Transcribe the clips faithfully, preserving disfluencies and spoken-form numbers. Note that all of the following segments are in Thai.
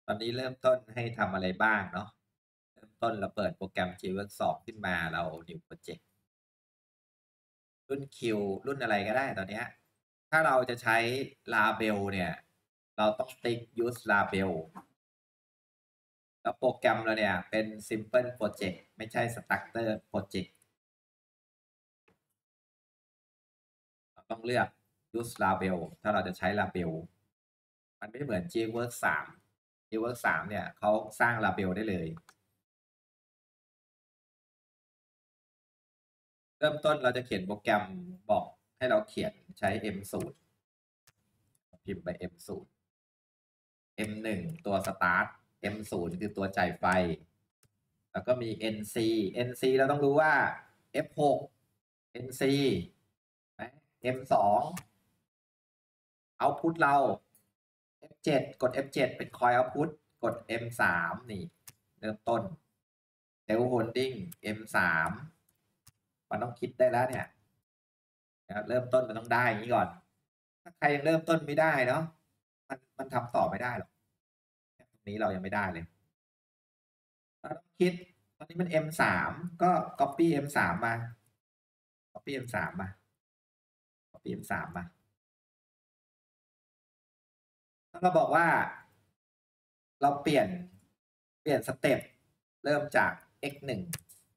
อนนี้เริ่มต้นให้ทำอะไรบ้างเนาะเริ่มต้นเราเปิดโปรแกรม Gworks สองขึ้นมาเรา New Project รุ่น Q รุ่นอะไรก็ได้ตอนเนี้ยถ้าเราจะใช้ Label เนี่ยเราต้องติ๊ก Use Label แล้วโปรแกรมเราเนี่ยเป็น Simple Project ไม่ใช่ Structure Project เราต้องเลือก Use Label ถ้าเราจะใช้ Label มันไม่เหมือน Gworks สาม Gworks สามเนี่ยเขาสร้าง Label ได้เลยเริ่มต้นเราจะเขียนโปรแกรมบอกให้เราเขียนใช้ เอ็ม ศูนย์ พิมพ์ไป เอ็ม ศูนย์ เอ็ม หนึ่ง ตัว Start เอ็ม ศูนย์ คือตัวจ่ายไฟแล้วก็มี เอ็น ซี เอ็น ซี เราต้องรู้ว่า เอฟ หก เอ็น ซี เอ็ม สอง Output เรา เอฟ เจ็ด กด เอฟ เจ็ด เป็น Coil Output กด เอ็ม สาม นี่เริ่มต้น Self Holding เอ็ม สาม มันต้องคิดได้แล้วเนี่ยเริ่มต้นมันต้องได้อย่างนี้ก่อนถ้าใครยังเริ่มต้นไม่ได้เนาะมันมันทำต่อไม่ได้หรอกตรงนี้เรายังไม่ได้เลยเราต้องคิดตอนนี้มัน เอ็ม สาม ก็ copy เอ็ม สาม มา copy เอ็ม สาม มา copy เอ็ม สาม มาถ้าเราบอกว่า เราเปลี่ยนเปลี่ยนสเต็ปเริ่มจาก x หนึ่ง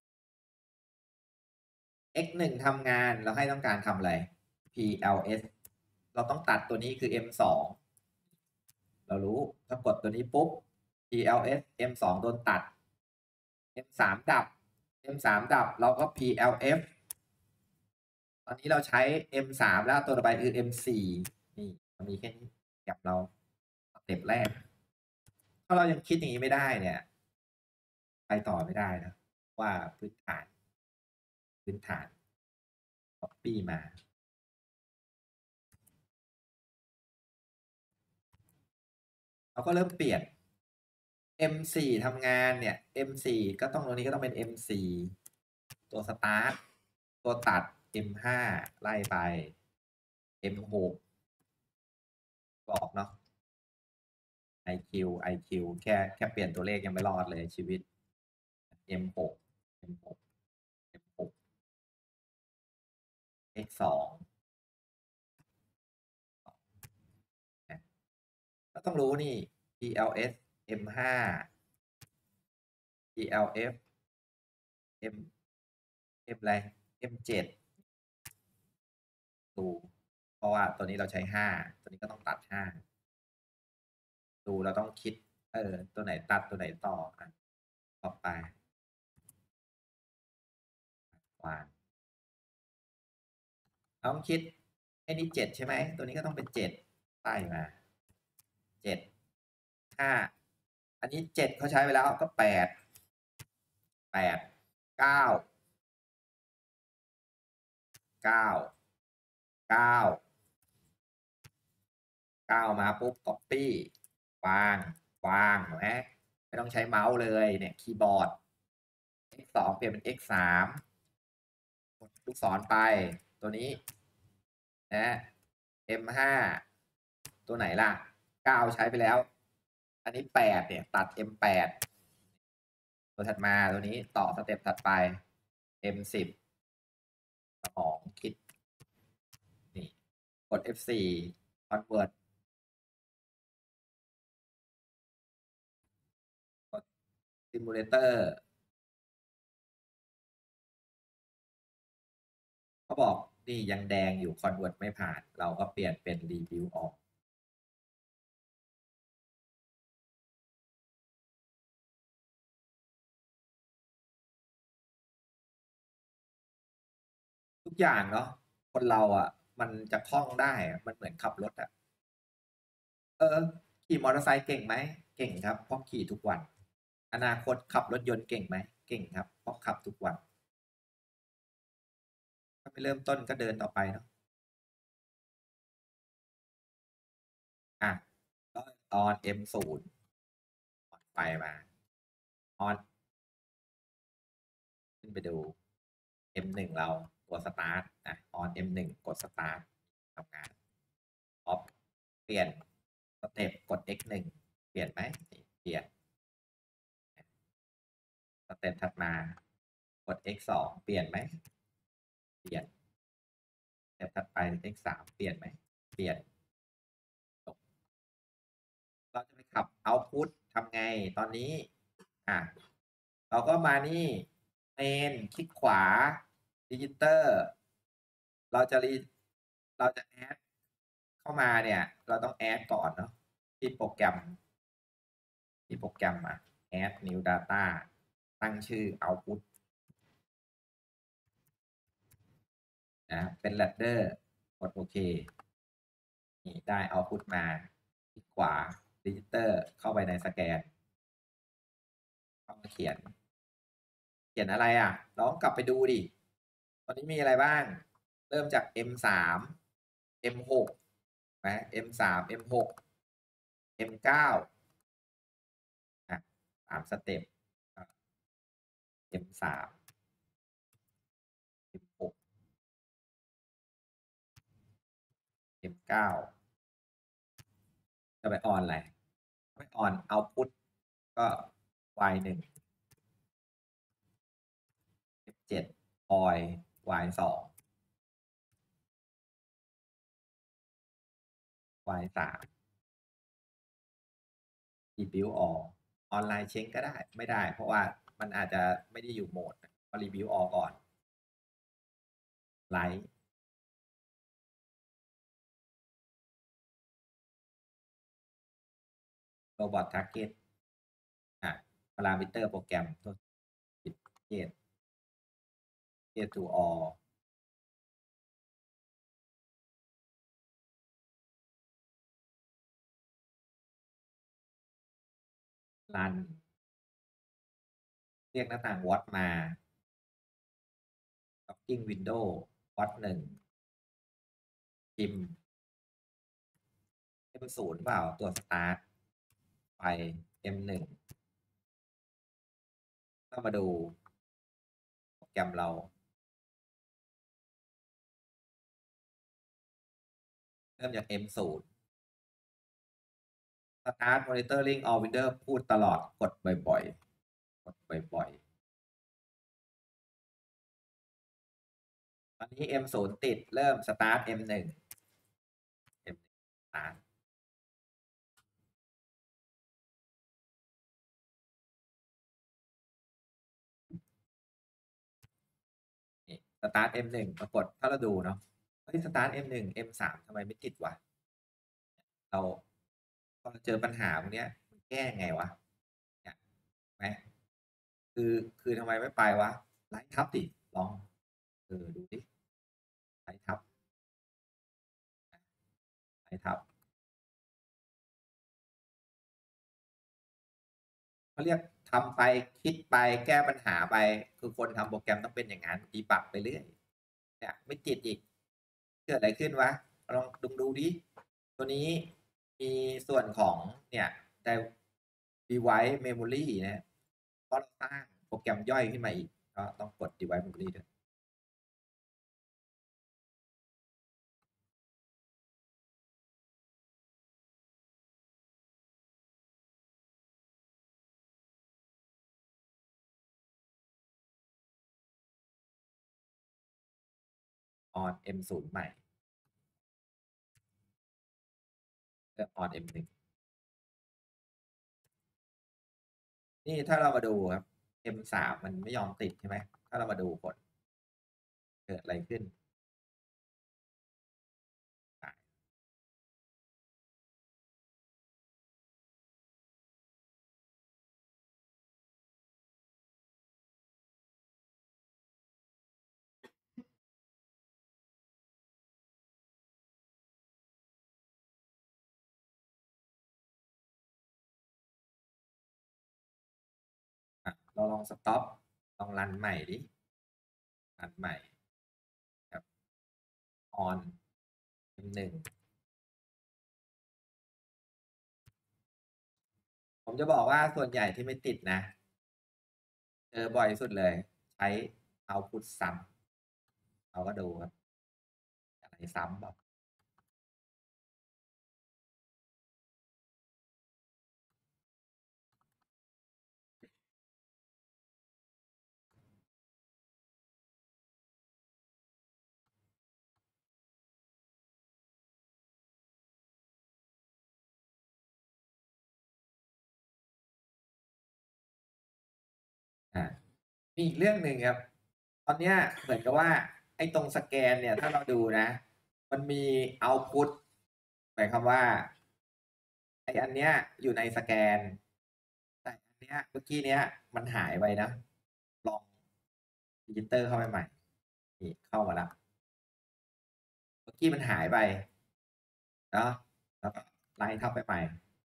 x หนึ่งทำงานเราให้ต้องการทำอะไร pls เราต้องตัดตัวนี้คือ เอ็ม สอง เรารู้ถ้ากดตัวนี้ปุ๊บ pls เอ็ม สอง โดนตัด เอ็ม สาม ดับ เอ็ม สาม ดับเราก็ plf ตอนนี้เราใช้ เอ็ม สาม แล้วตัวต่อไปคือ เอ็ม สี่ นี่มันมีแค่นี้กับเราสเต็ปแรกถ้าเรายังคิดอย่างนี้ไม่ได้เนี่ยไปต่อไม่ได้นะว่าพื้นฐานพื้นฐาน copy มาเราก็เริ่มเปลี่ยน เอ็ม สี่ ทำงานเนี่ย เอ็ม สี่ ก็ต้องตรงนี้ก็ต้องเป็น เอ็ม สี่ ตัว start ตัวตัด เอ็ม ห้า ไล่ไป เอ็ม หก บอกเนาะ iq iq แค่แค่เปลี่ยนตัวเลขยังไม่รอดเลยชีวิต เอ็ม หก เอ็ม หก เอ็ม หก x สองก็ต้องรู้นี่ pls เอ็ม ห้า plf m m อะไร เอ็ม เจ็ด ดูเพราะว่าตัวนี้เราใช้ห้าตัวนี้ก็ต้องตัดห้าดูเราต้องคิดเออตัวไหนตัดตัวไหนต่ออ่ะต่อไปวางเราต้องคิดไอ้นี่เจ็ดใช่ไหมตัวนี้ก็ต้องเป็นเจ็ดไล่มาเจ็ดห้าอันนี้เจ็ดเขาใช้ไปแล้วก็แปดแปดเก้าเก้าเก้าเก้ามาปุ๊บ copy วางวางนะไม่ต้องใช้เมาส์เลยเนี่ยคีย์บอร์ด x สองเปลี่ยนเป็น x สามกดลูกศรไปตัวนี้นะ เอ็ม ห้า ตัวไหนล่ะเก้าใช้ไปแล้วอันนี้แปดเนี่ยตัด เอ็ม แปด ตัวถัดมาตัวนี้ต่อสเต็ปถัดไป เอ็ม สิบ สมองคิดนี่กด เอฟ โฟร์ convert กด simulator เขาบอกนี่ยังแดงอยู่ convert ไม่ผ่านเราก็เปลี่ยนเป็น review ออกทุกอย่างเนาะคนเราอ่ะมันจะคล่องได้มันเหมือนขับรถอ่ะเออขี่มอเตอร์ไซค์เก่งไหมเก่งครับเพราะขี่ทุกวันอนาคตขับรถยนต์เก่งไหมเก่งครับเพราะขับทุกวันถ้าไม่เริ่มต้นก็เดินต่อไปเนาะอ่ะก็ตอน เอ็ม ศูนย์ ไปมาออนขึ้นไปดู เอ็ม หนึ่ง เราตัวสตาร์ทนะออน เอ็ม หนึ่ง กดสตาร์ททำงานออฟเปลี่ยนสเต็ปกด x หนึ่งเปลี่ยนไหมเปลี่ยนสเต็ปถัดมากด x สองเปลี่ยนไหมเปลี่ยนสเต็ปถัดไป x สามเปลี่ยนไหมเปลี่ยนจบเราจะไปขับ output ทำไงตอนนี้อ่ะเราก็มานี่เมนคลิกขวาดิจิเตอร์เราจะรีเราจะแอดเข้ามาเนี่ย เราต้องแอดก่อนเนาะที่โปรแกรมที่โปรแกรมอ่ะ add new data ตั้งชื่อ output นะเป็น ladder กดโอเคนี่ได้ output มาคลิกขวาดิจิเตอร์เข้าไปในสแกนเข้ามาเขียน เขียนอะไรอ่ะลองกลับไปดูดิตอนนี้มีอะไรบ้าง เริ่มจาก เอ็ม สาม เอ็ม หก นะ เอ็ม สาม เอ็ม หก เอ็ม เก้า อ่ะสามสเต็ป เอ็ม สาม เอ็ม หก เอ็ม เก้า จะไปออนอะไรไปออน output ก็ y หนึ่ง เอฟ เจ็ด oil y สอง y สาม rebuild all ออนไลน์เช็คก็ได้ไม่ได้เพราะว่ามันอาจจะไม่ได้อยู่โหมดก็ rebuild all ก่อนไลท์โรบอททาร์เก็ตอ่ะพารามิเตอร์โปรแกรมตัวปิดเกตเกต to all รันเรียกหน้าต่าง what มา Docking window what หนึ่งพิมพ์ เอ็ม ศูนย์ เปล่าตัว start ไป เอ็ม หนึ่งก็มาดูโปรแกรมเราเริ่มจาก เอ็ม ศูนย์ start monitoring all window พูดตลอดกดบ่อยๆกดบ่อยๆตอนนี้ เอ็ม ศูนย์ ติดเริ่ม start เอ็ม หนึ่ง เอ็ม หนึ่ง start นี่ start เอ็ม หนึ่ง ปรากฏถ้าเราดูเนาะเฮ้ย start เอ็ม หนึ่ง เอ็ม สาม ทำไมไม่ติดวะเราพอเราเจอปัญหาพวกนี้มันแก้ไงวะเนี่ยไหมคือคือทำไมไม่ไปวะไล่ทับดิลองเออดูดิไล่ทับไล่ทับเขาเรียกทำไปคิดไปแก้ปัญหาไปคือคนทำโปรแกรมต้องเป็นอย่างนั้นดีบักไปเรื่อยเนี่ยไม่ติดอีกเกิดอะไรขึ้นวะลองดูดูดิตัวนี้มีส่วนของเนี่ยได้ device memory นะก็สร้างโปรแกรมย่อยขึ้นมาอีกก็ต้องกด device memory ด้วย on เอ็ม ศูนย์ ใหม่เลือก on เอ็ม หนึ่ง นี่ถ้าเรามาดูครับ เอ็ม สาม มันไม่ยอมติดใช่ไหมถ้าเรามาดูผลเกิดอะไรขึ้นอ่ะเราลองสต็อปลองรันใหม่ดิรันใหม่ครับ on เอ็ม หนึ่ง ผมจะบอกว่าส่วนใหญ่ที่ไม่ติดนะเจอบ่อยสุดเลย ใช้ output ซ้ำเราก็ดูครับอะไรซ้ำแบบมีอีกเรื่องหนึ่งครับ ตอนเนี้ยเหมือนกับว่า ไอ้ตรงสแกนเนี่ย ถ้าเราดูนะ มันมี output หมายความว่า ไอ้อันเนี้ยอยู่ในสแกน แต่อันเนี้ย เมื่อกี้เนี้ยมันหายไปนะ ลอง register เข้าไปใหม่ นี่เข้ามาแล้ว เมื่อกี้มันหายไป เนาะ แล้วก็ไล่เข้าไปใหม่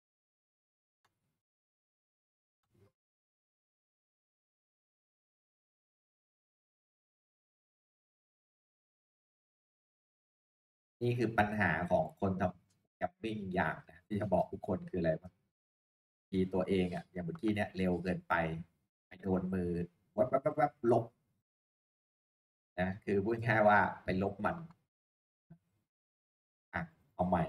นี่คือปัญหาของคนทำ Programming อย่างนะ ที่จะบอกทุกคนคืออะไรวะ ทีตัวเองอะ อย่างเมื่อกี้เนี่ยเร็วเกินไป ไปโดนมือ แว็บ ๆ ๆ ๆ ลบ นะ คือพูดง่ายๆว่าไปลบมัน อะ เอาใหม่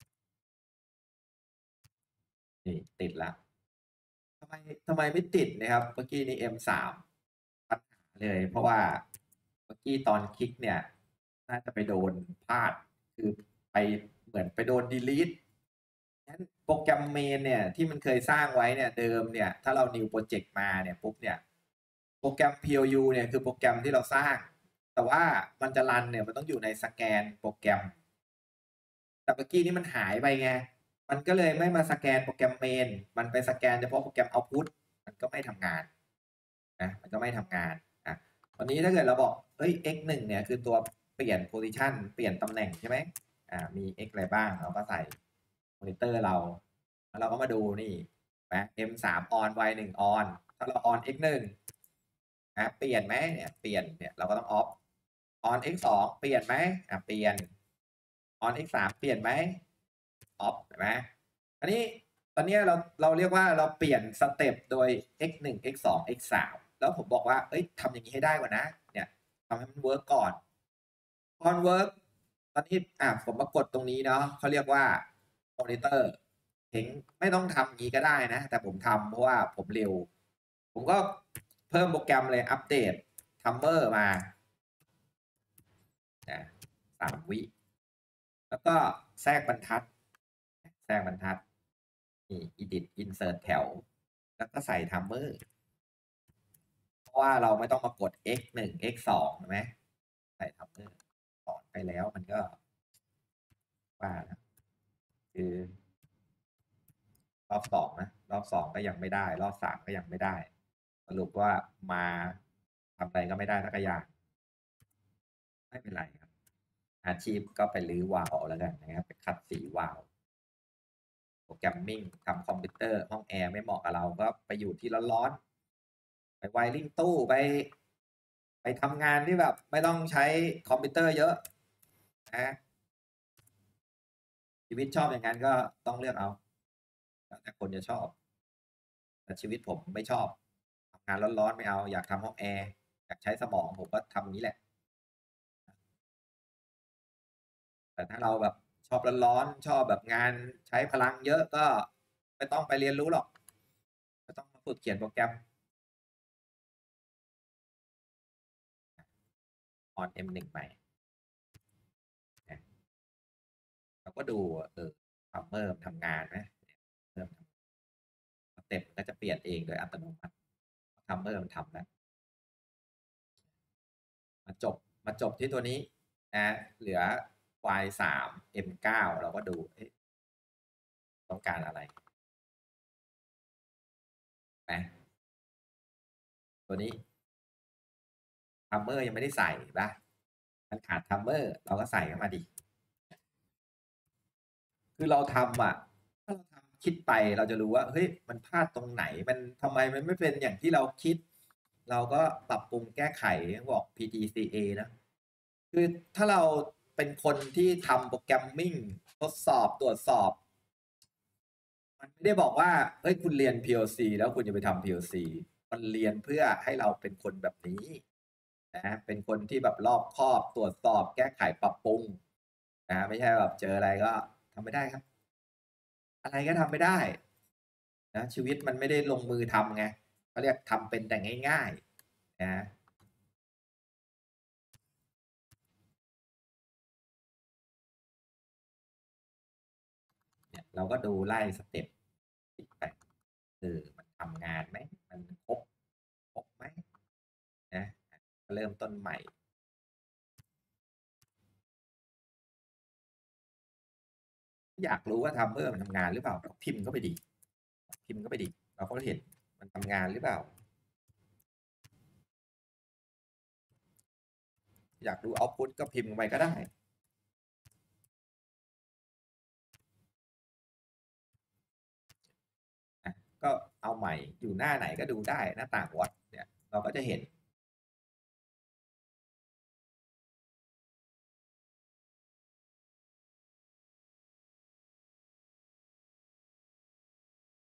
นี่ติดแล้ว ทำไม ทำไมไม่ติดนะครับ เมื่อกี้นี้ เอ็ม สาม ปัญหาเลย เพราะว่าเมื่อกี้ตอนคลิกเนี่ย น่าจะไปโดนพลาด คือไป เหมือนไปโดน delete งั้นโปรแกรม main เนี่ย ที่มันเคยสร้างไว้เนี่ย เดิมเนี่ย ถ้าเรา new project มาเนี่ยปุ๊บเนี่ย โปรแกรม พี แอล ยู เนี่ย คือโปรแกรมที่เราสร้าง แต่ว่ามันจะรันเนี่ย มันต้องอยู่ในสแกนโปรแกรม แต่เมื่อกี้นี้มันหายไปไง มันก็เลยไม่มาสแกนโปรแกรม main มันไปสแกนเฉพาะโปรแกรม output มันก็ไม่ทำงาน นะ มันก็ไม่ทำงาน อะ ตอนนี้ถ้าเกิดเราบอก เฮ้ย x หนึ่ง เนี่ย คือตัวเปลี่ยน position เปลี่ยนตำแหน่งใช่ไหม อ่า มี x อะไรบ้าง เราก็ใส่มอนิเตอร์เรา แล้วเราก็มาดูนี่ เห็นไหม เอ็ม สาม on y หนึ่ง on ถ้าเรา on x หนึ่ง นะ เปลี่ยนไหม เนี่ย เปลี่ยน เนี่ย เราก็ต้อง off on x สอง เปลี่ยนไหม อ่า เปลี่ยน on x สาม เปลี่ยนไหม off เห็นไหม อันนี้ ตอนเนี้ยเรา เราเรียกว่า เราเปลี่ยนสเต็ปโดย x หนึ่ง x สอง x สาม แล้วผมบอกว่า เฮ้ย ทำอย่างงี้ให้ได้ก่อนนะ เนี่ย ทำให้มันเวิร์กก่อน พอมันเวิร์ก ตอนนี้ อ่า ผมมากดตรงนี้เนาะ เขาเรียกว่า มอนิเตอร์ เห็น ไม่ต้องทำงี้ก็ได้นะ แต่ผมทำเพราะว่าผมเร็ว ผมก็เพิ่มโปรแกรมเลย อัปเดต Timer มา นะ สาม วิ แล้วก็แทรกบรรทัด แทรกบรรทัด นี่ edit insert แถว แล้วก็ใส่ Timer เพราะว่าเราไม่ต้องมากด x หนึ่ง x สอง เห็นไหม ใส่ Timer สอนไปแล้วมันก็ ว่านะ คือ รอบ สอง นะ รอบ สอง ก็ยังไม่ได้ รอบ สาม ก็ยังไม่ได้ สรุปว่ามาทำอะไรก็ไม่ได้สักอย่าง ไม่เป็นไรครับ อาชีพก็ไปรื้อวาล์วเอาแล้วกันนะครับ ไปขัดสีวาล์ว Programming ทำคอมพิวเตอร์ ห้องแอร์ไม่เหมาะกับเรา ก็ไปอยู่ที่ร้อน ๆ ไป wiring ตู้ ไป ไปทำงานที่แบบไม่ต้องใช้คอมพิวเตอร์เยอะ นะ ชีวิตชอบอย่างงั้น ก็ต้องเลือกเอา แล้วแต่คนจะชอบ แต่ชีวิตผมไม่ชอบ ทำงานร้อน ๆ ไม่เอา อยากทำห้องแอร์ อยากใช้สมอง ผมก็ทำงี้แหละ แต่ถ้าเราแบบชอบร้อน ๆ ชอบแบบงานใช้พลังเยอะ ก็ไม่ต้องไปเรียนรู้หรอก ไม่ต้องมาฝึกเขียนโปรแกรม on เอ็ม หนึ่ง ใหม่ นะ เราก็ดูว่า เออ Timer มันทำงานไหม เริ่ม สเต็ปก็จะเปลี่ยนเองโดยอัตโนมัติ Timer มันทำแล้ว มาจบ มาจบที่ตัวนี้นะ เหลือ y สาม เอ็ม เก้า เราก็ดู เอ๊ะ ต้องการอะไร นะ ตัวนี้ Timer ยังไม่ได้ใส่ เห็นเปล่า มันขาด Timer เราก็ใส่เข้ามาดิ คือเราทำอะ ถ้าเราทำคิดไปเราจะรู้ว่า เฮ้ย มันพลาดตรงไหน มัน ทำไมมันไม่เป็นอย่างที่เราคิด เราก็ปรับปรุงแก้ไข บอก พี ดี ซี เอ นะ คือถ้าเราเป็นคนที่ทำ Programming ทดสอบ ตรวจสอบ มันไม่ได้บอกว่า เฮ้ย คุณเรียน พี แอล ซี แล้วคุณจะไปทำ พี แอล ซี มันเรียนเพื่อให้เราเป็นคนแบบนี้ นะ เป็นคนที่แบบรอบคอบ ตรวจสอบ แก้ไข ปรับปรุง นะ ไม่ใช่แบบเจออะไรก็ทำไม่ได้ครับ อะไรก็ทำไม่ได้ นะ ชีวิตมันไม่ได้ลงมือทำไง เขาเรียกทำเป็นแต่ง่าย ๆ นะ เนี่ย เราก็ดูไล่สเต็ป คลิกไป เออ มันทำงานไหม มันครบ ครบไหมก็เริ่มต้นใหม่อยากรู้ว่าทัมเมอร์มันทำงานหรือเปล่าเราพิมพ์เข้าไปดิพิมพ์เข้าไปดิเราก็เห็นมันทำงานหรือเปล่าอยากดูเอาท์พุตก็พิมพ์ไปก็ได้ก็เอาใหม่อยู่หน้าไหนก็ดูได้หน้าต่างวัดเนี่ยเราก็จะเห็น